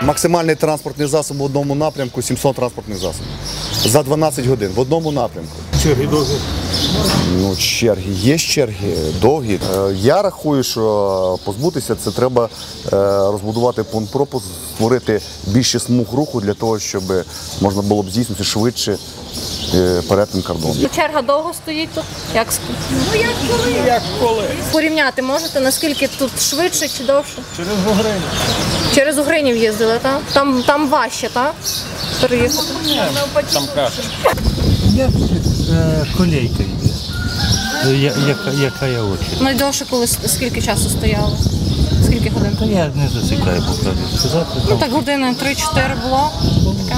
Максимальний транспортний засіб в одному напрямку – 700 транспортних засобів. За 12 годин в одному напрямку. Черги довгі? Ну, черги, є черги, довгі. Я рахую, що позбутися це треба розбудувати пункт пропуску, створити більше смуг руху для того, щоб можна було б здійснити швидше перетин кордону. Черга довго стоїть тут? Як коли? Як коли? Порівняти можете, наскільки тут швидше чи довше? Через Угринів. Через Угринів їздили, так? Там важче, так? Переїхати? Там краще. Як колейка йде, яка я очі. Найдовше, коли скільки часу стояли? Скільки годин? Та я не засікаю, по правді сказати. Ну так години 3-4 було. Таке.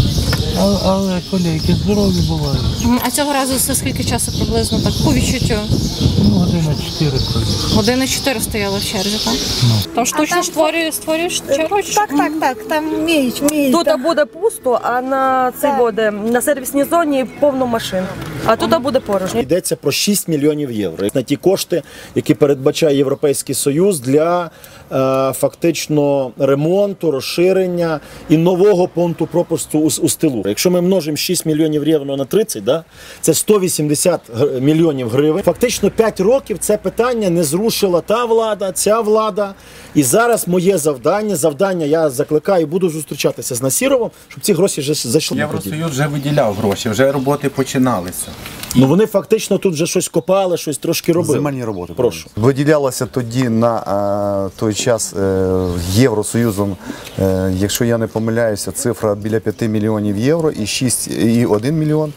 Але колейки здорові бувають. А цього разу це скільки часу приблизно так по відчуттю? Ну, година 4 проїхали. Години 4 стояли в черзі, так? Там штучно створюєш чергу? Так, там вміють. Тут буде пусто, а на цей буде на сервісній зоні повно машин. А тут буде порожньо. Йдеться про 6 мільйонів євро. На ті кошти, які передбачає Європейський Союз для фактично ремонту, розширення і нового пункту пропуску у Стилу. Якщо ми множимо 6 мільйонів євро на 30, це 180 мільйонів гривень. Фактично 5 років це питання не зрушила та влада, ця влада. І зараз моє завдання, я закликаю, буду зустрічатися з Насіровим, щоб ці гроші вже зайшли. Євросоюз вже виділяв гроші, вже роботи починалися. Ну вони фактично тут вже щось копали, щось трошки робили. Земельні роботи. Прошу. Виділялося тоді на той час Євросоюзом, якщо я не помиляюся, цифра біля 5 мільйонів євро і 6,1 мільйон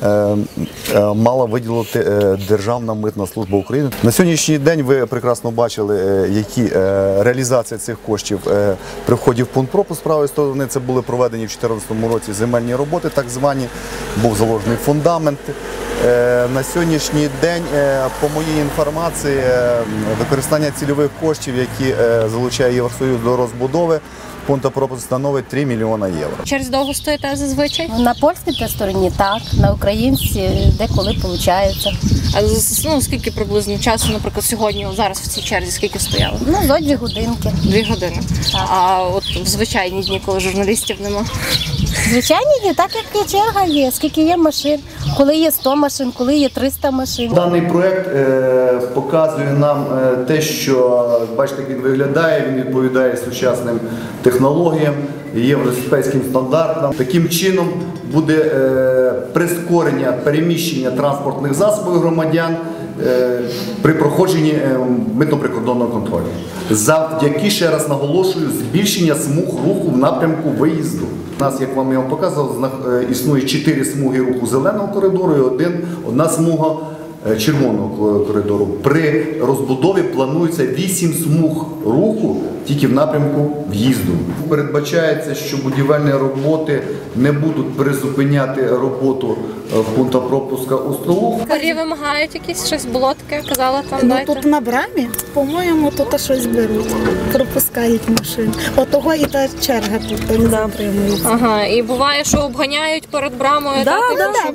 мала виділити Державна митна служба України. На сьогоднішній день ви прекрасно бачили, які реалізація цих коштів при вході в пункт пропуску. З правої сторони це були проведені в 2014 році земельні роботи, так звані, був заложений фундамент. На сьогоднішній день, по моїй інформації, використання цільових коштів, які залучає Євросоюз до розбудови, пункту пропуску становить 3 мільйона євро. Через довго стоїте зазвичай? На польській стороні так, на українській деколи виходить. А скільки приблизно часу, наприклад, сьогодні, зараз в цій черзі, скільки стояли? Ну, зо 2 годинки. 2 години. Так. А от в звичайні дні, коли журналістів нема? Звичайні дні, так як і черга є, скільки є машин, коли є 100 машин, коли є 300 машин. Даний проєкт показує нам те, що, бачите, як він виглядає, він відповідає сучасним технологіям, європейським стандартам. Таким чином буде прискорення переміщення транспортних засобів громадян при проходженні митно-прикордонного контролю. Завдяки, ще раз наголошую, збільшення смуг руху в напрямку виїзду. У нас, як вам я показував, існує 4 смуги руху зеленого коридору і одна смуга червоного коридору. При розбудові планується 8 смуг руху тільки в напрямку в'їзду. Передбачається, що будівельні роботи не будуть призупиняти роботу пункту пропуску у Столу. Порі вимагають якісь, щось було таке, казала там, дайте? Тут на брамі, по-моєму, тут щось беруть, пропускають машин. Отого і та черга тут не затримується. Ага, і буває, що обганяють перед брамою? Так,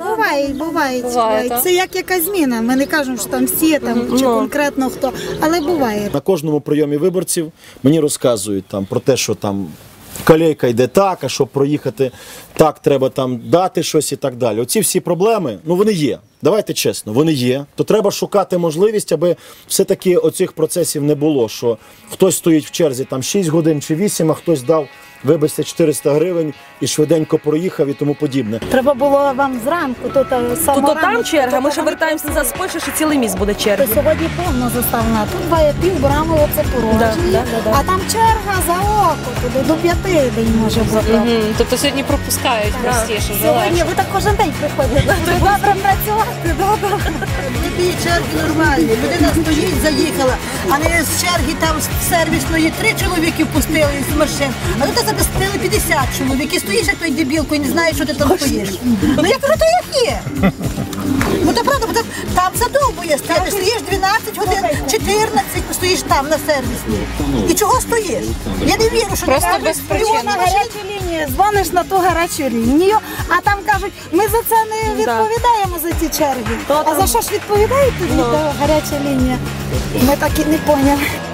буває. Це як якась зміна. Ми не кажемо, що там всі, чи конкретно хто, але буває. На кожному прийомі виборців мені розказують про те, що там колейка йде так, а щоб проїхати так, треба там дати щось і так далі. Оці всі проблеми, вони є. Давайте чесно, вони є. То треба шукати можливість, аби все-таки оцих процесів не було, що хтось стоїть в черзі 6 годин чи 8, а хтось дав, вибачте, 400 гривень і швиденько проїхав і тому подібне. Треба було вам зранку, тут там черга, ми ще вертаємося назад з Польщі, що цілий міст буде черга. Сьогодні повно заставна, тут пів брами оце порожні, а там черга за око, туди до 5 день може бути. Тобто сьогодні пропускають простіше? Сьогодні ви так кожен день приходите. Добре працювати, добре. Ті черги нормальні, людина стоїть, заїхала, а не з черги там з сервісної 3 чоловіки впустили з машин, а тут запустили 50 чоловік. І стоїш, як той дебілко, і не знаєш, що ти там стоїш. Я кажу, то як є. То правда, там задовбує, стоїш 12 годин, 14, стоїш там на сервісній. І чого стоїш? Я не вірю, що просто без причини. На гарячу лінію, дзвониш на ту гарячу лінію, а там кажуть, ми за це не відповідаємо за ці черги. А за що ж відповідають тоді гаряча лінія? Ми так і не поняли.